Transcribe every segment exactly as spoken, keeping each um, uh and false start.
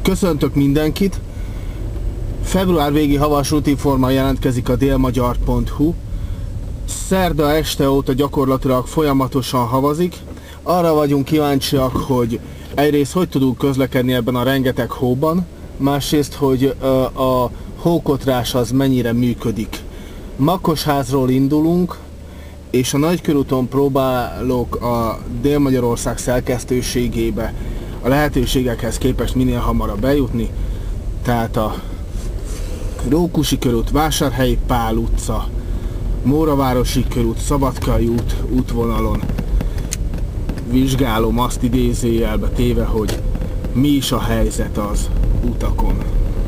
Köszöntök mindenkit! Február végi havas rutinforma jelentkezik a délmagyar pont hu. Szerda este óta gyakorlatilag folyamatosan havazik. Arra vagyunk kíváncsiak, hogy egyrészt hogy tudunk közlekedni ebben a rengeteg hóban, másrészt, hogy a hókotrás az mennyire működik. Makkosházról indulunk, és a Nagykörúton próbálok a Dél-Magyarország szerkesztőségébe a lehetőségekhez képest minél hamarabb bejutni, tehát a Rókusi körút, Vásárhelyi Pál utca, Móravárosi körút, Szabadkai út útvonalon vizsgálom azt idézőjelbe téve, hogy mi is a helyzet az utakon.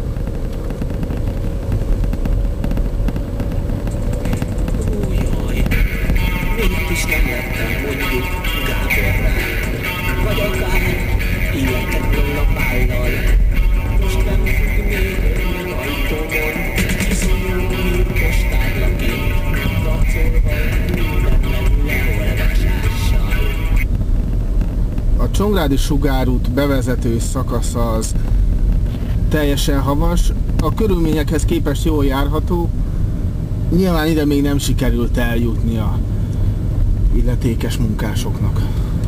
Újjaj, miért is nem lettem mondjuk Gáborrá, vagy akár illetlenül a pállal. Most nem függ még az ajtómon, iszonyú hírpostárlaként, racolva mindennel leolvasással. A Csongrádi sugárút bevezető szakasza az teljesen havas, a körülményekhez képest jól járható. Nyilván ide még nem sikerült eljutni a illetékes munkásoknak.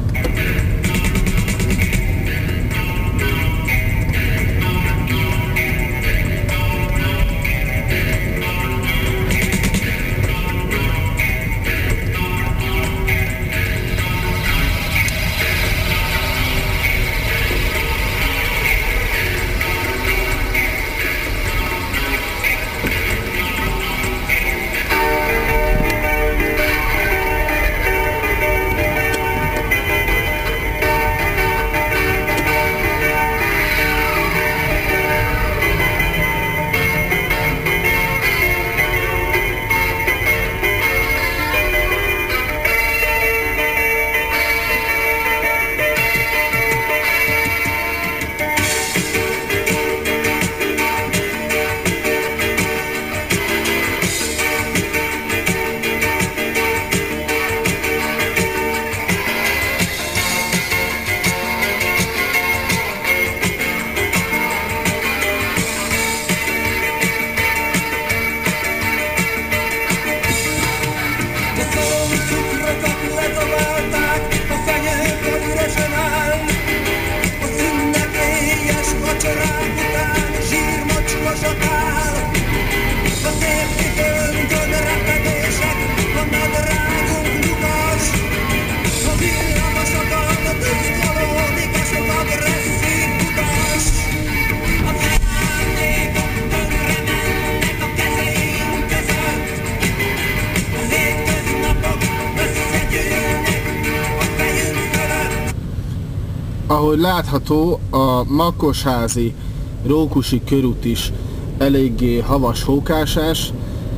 Ahogy látható, a makkosházi Rókusi körút is eléggé havas hókásás.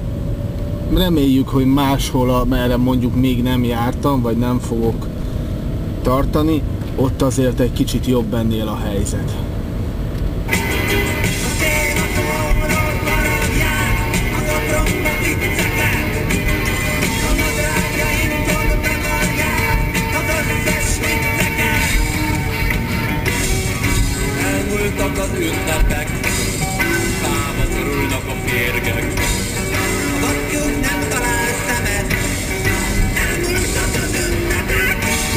Reméljük, hogy máshol, amerre mondjuk még nem jártam, vagy nem fogok tartani, ott azért egy kicsit jobb ennél a helyzet. Az ünnepek, fába szorulnak a férgek. A vakjuk nem talál szemet, elmúltak az ünnepek.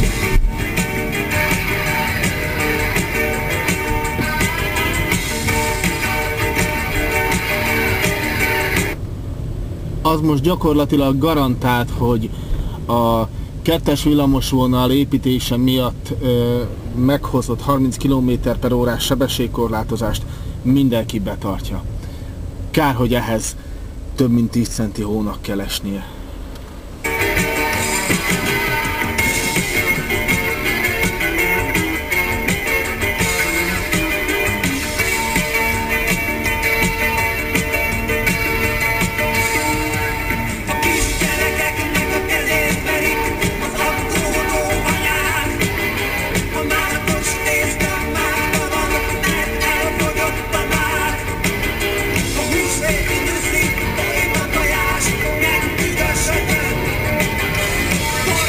Az most gyakorlatilag garantált, hogy a kettes villamosvonal építése miatt ö, meghozott harminc kilométer per órás sebességkorlátozást mindenki betartja. Kár, hogy ehhez több mint tíz centi hónak kell esnie. Szép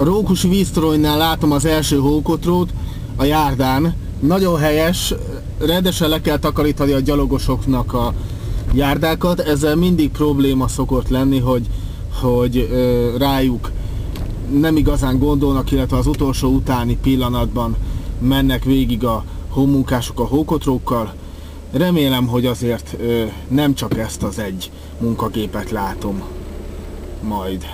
A Rókusi víztoronynál látom az első hókotrót a járdán. Nagyon helyes, rendesen le kell takarítani a gyalogosoknak a járdákat. Ezzel mindig probléma szokott lenni, hogy, hogy ö, rájuk nem igazán gondolnak, illetve az utolsó utáni pillanatban mennek végig a hómunkások a hókotrókkal. Remélem, hogy azért ö, nem csak ezt az egy munkagépet látom majd.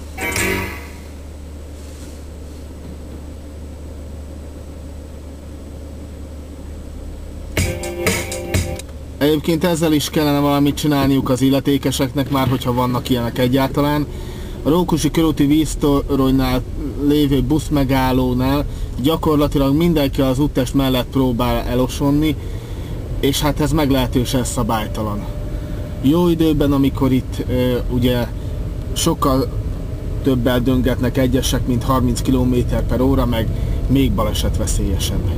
Egyébként ezzel is kellene valamit csinálniuk az illetékeseknek, már hogyha vannak ilyenek egyáltalán. A Rókusi körúti víztoronynál lévő buszmegállónál gyakorlatilag mindenki az úttest mellett próbál elosonni, és hát ez meglehetősen szabálytalan. Jó időben, amikor itt ö, ugye sokkal többel döngetnek egyesek, mint harminc kilométer per óra, meg még balesetveszélyesebb.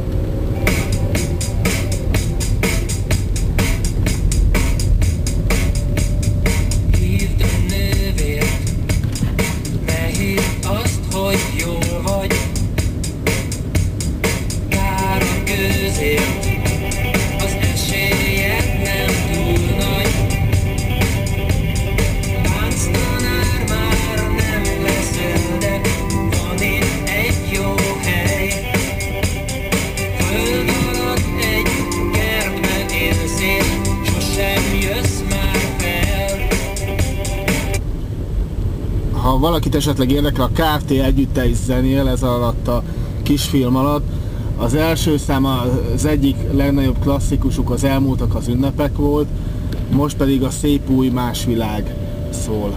Ha valakit esetleg érdekel, a Kft. Együtte is zenél ez alatt a kisfilm alatt. Az első szám az egyik legnagyobb klasszikusuk, az Elmúltak az ünnepek volt, most pedig a Szép új más világ szól.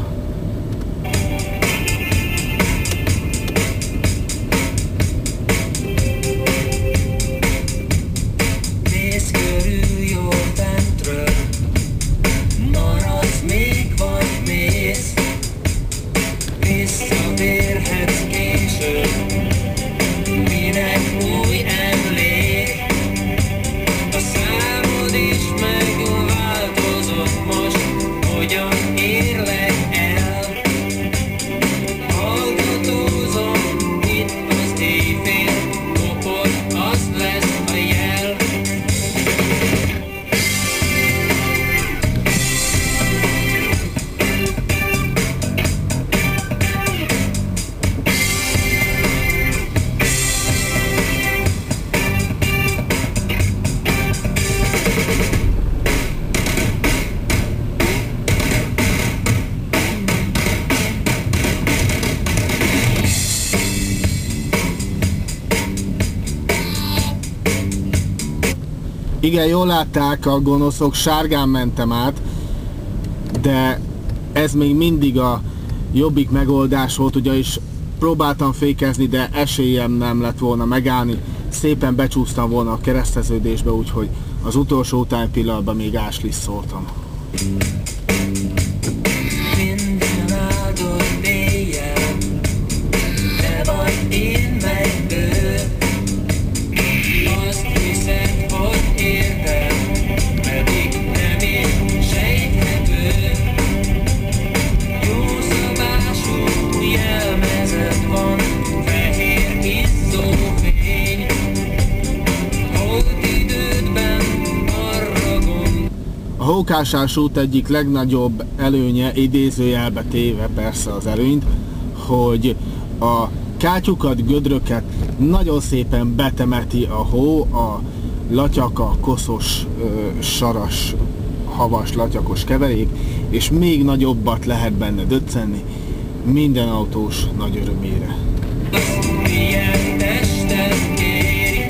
Igen, jól látták a gonoszok, sárgán mentem át, de ez még mindig a jobbik megoldás volt, ugyanis próbáltam fékezni, de esélyem nem lett volna megállni. Szépen becsúsztam volna a kereszteződésbe, úgyhogy az utolsó utáni pillanatban még áslisszoltam. Minden áldott éjjel, te vagy én meg ő. Azt hiszed, hogy érted, pedig nem is sejthető. Jó szabású jelmezet van, fehér izzófény. Holt idődben arra gond. A Hókásás út egyik legnagyobb előnye, idézőjelbe téve persze az előnyt, hogy a kátyukat, gödröket nagyon szépen betemeti a hó, a latyak, a koszos, saras, havas, latyakos keverék, és még nagyobbat lehet benne döccenni, minden autós nagy örömére. Milyen testet kéri.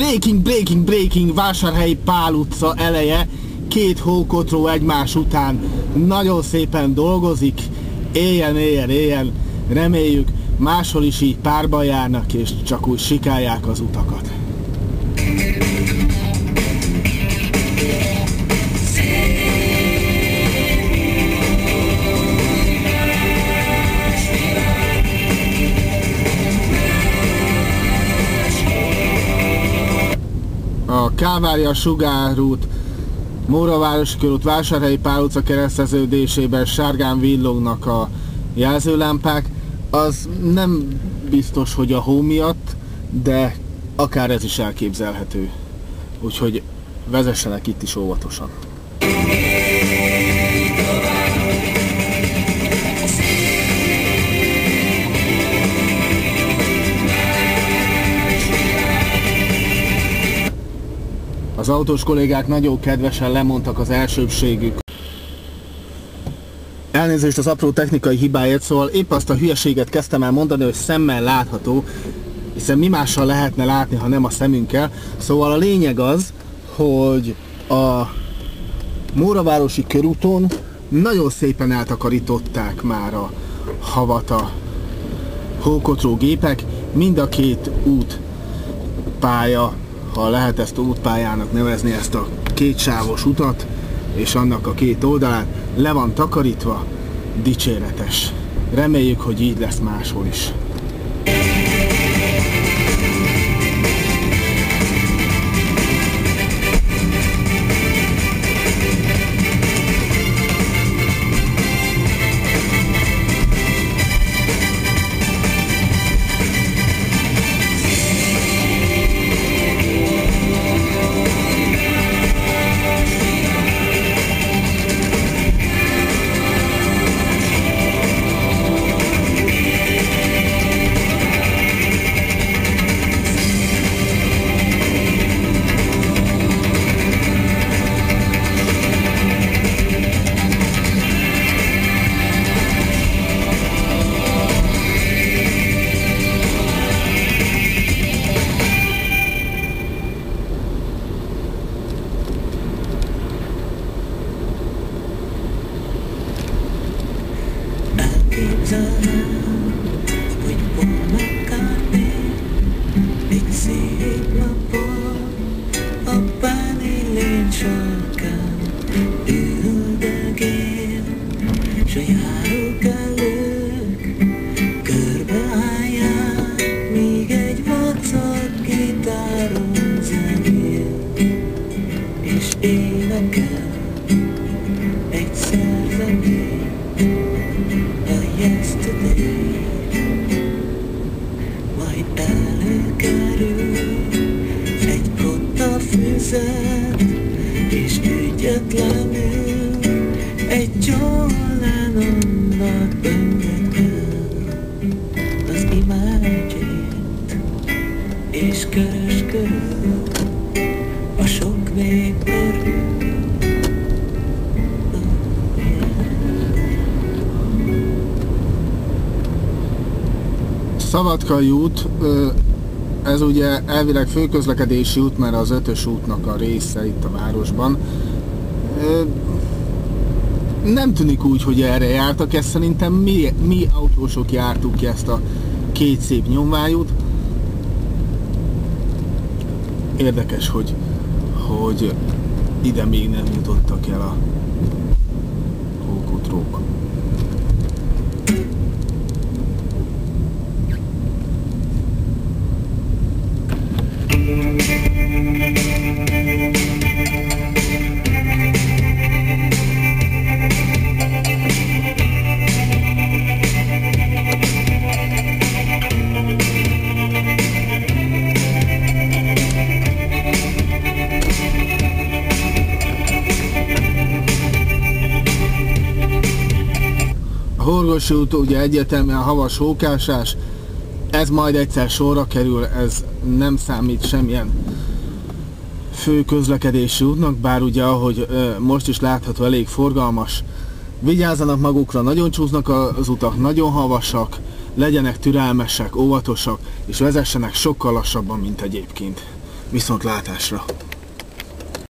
Breaking, breaking, breaking, Vásárhelyi Pál utca eleje, két hókotró egymás után nagyon szépen dolgozik, éljen, éljen, éljen, reméljük máshol is így párban járnak és csak úgy sikálják az utakat. A Kávária Sugárút, Móravárosi körút, Vásárhelyi Pál utca kereszteződésében sárgán villognak a jelzőlámpák. Az nem biztos, hogy a hó miatt, de akár ez is elképzelhető. Úgyhogy vezessenek itt is óvatosan. Az autós kollégák nagyon kedvesen lemondtak az elsőbségük. Elnézést az apró technikai hibáért, szóval épp azt a hülyeséget kezdtem el mondani, hogy szemmel látható, hiszen mi mással lehetne látni, ha nem a szemünkkel. Szóval a lényeg az, hogy a Móravárosi körúton nagyon szépen eltakarították már a havat a hókotró gépek, mind a két útpálya, ha lehet ezt útpályának nevezni ezt a kétsávos utat, és annak a két oldalát le van takarítva, dicséretes. Reméljük, hogy így lesz máshol is. Hogy Paul McCartney egy szép napon a Pánélén sarkán üldögél, s a járók előtt körbeállják, míg egy vacak gitáron zenél, és énekel egy szerzemét. Yesterday, majd előkerül egy kotta füzet, és ügyetlenül egy John Lennonnak öngekel az Imagine-t, és körös körül a sok végterül. Szabadkai út, ez ugye elvileg főközlekedési út, mert az ötös útnak a része itt a városban. Nem tűnik úgy, hogy erre jártak, ezt szerintem mi, mi autósok jártuk ki ezt a két szép nyomványút. Érdekes, hogy, hogy ide még nem jutottak el a hókotrók. Horgosi út ugye egyértelműen havas hókásás, ez majd egyszer sorra kerül, ez nem számít semmilyen fő közlekedési útnak, bár ugye ahogy most is látható elég forgalmas. Vigyázzanak magukra, nagyon csúsznak az utak, nagyon havasak, legyenek türelmesek, óvatosak, és vezessenek sokkal lassabban, mint egyébként. Viszontlátásra!